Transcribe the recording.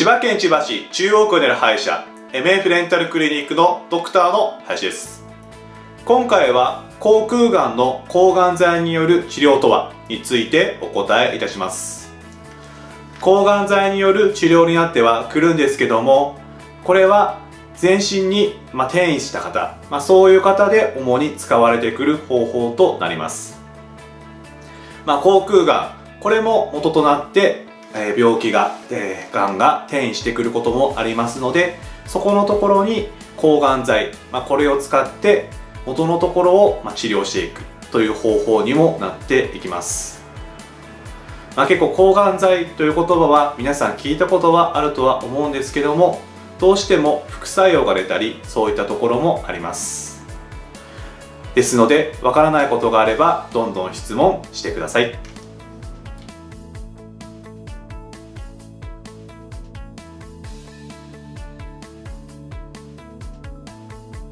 千葉県千葉市中央区にある歯医者 MF レンタルクリニックのドクターの林です。今回は口腔がんの抗がん剤による治療とはについてお答えいたします。抗がん剤による治療になってはくるんですけども、これは全身に転移した方、そういう方で主に使われてくる方法となります。口腔がん、これも元となって病気が、がんが転移してくることもありますので、そこのところに抗がん剤、これを使って元のところを治療していくという方法にもなっていきます。結構抗がん剤という言葉は皆さん聞いたことはあるとは思うんですけども、どうしても副作用が出たりそういったところもあります。ですので、わからないことがあればどんどん質問してください。